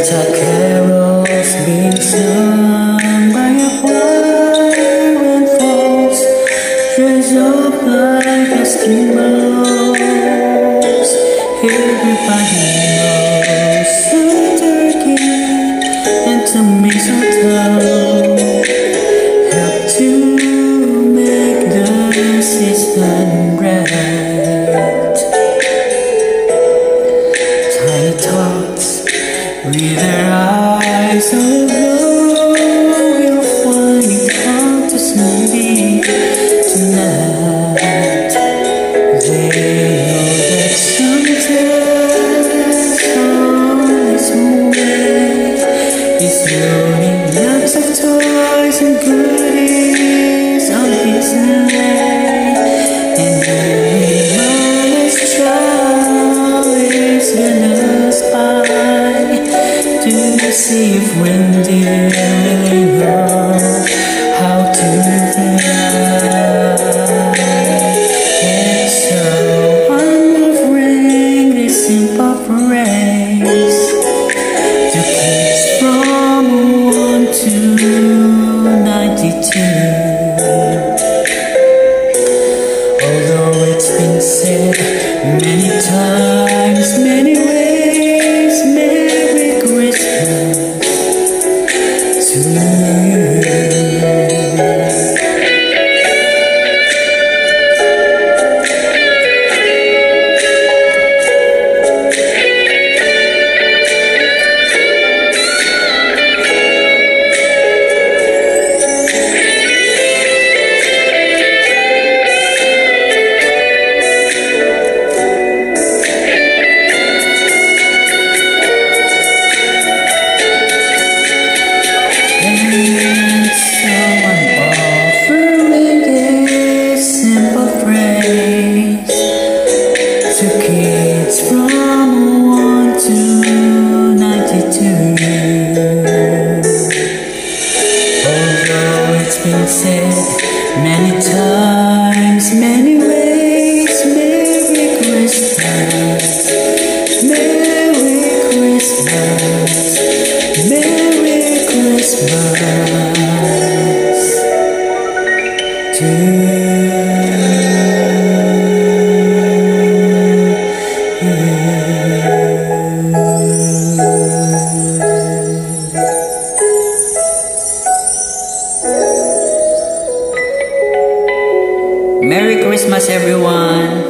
Yuletide carols being sung by a choir and folks dressed up like Eskimos. Everybody knows some turkey and some mistletoe help to make the season bright. Tiny tots with their eyes all aglow will find it hard to sleep tonight. They know that Santa's on his way. He's loading lots of toys and goodies on his sleigh, and every mama's child is gonna spy to see if reindeer really know how to fly. And so I'm offering this simple phrase to kids from 1 to 92. Although it's been said many times, many ways, Merry Christmas to you. Kids from 1 to 92. Although it's been said many times, many ways, Merry Christmas, Merry Christmas, Merry Christmas to you. Merry Christmas, everyone!